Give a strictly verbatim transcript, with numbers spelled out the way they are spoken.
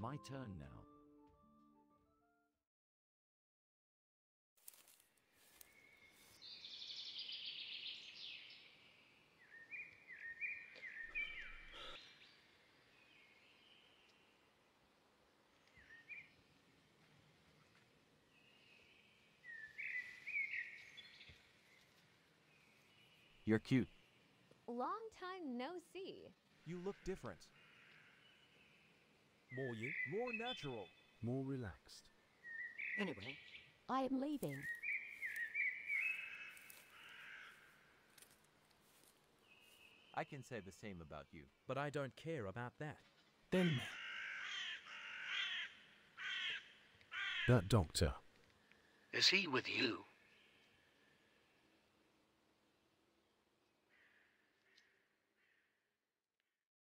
My turn now. You're cute. Long time no see. You look different. More you, more natural. More relaxed. Anyway, I am leaving. I can say the same about you. But I don't care about that. Then that doctor. is he with you?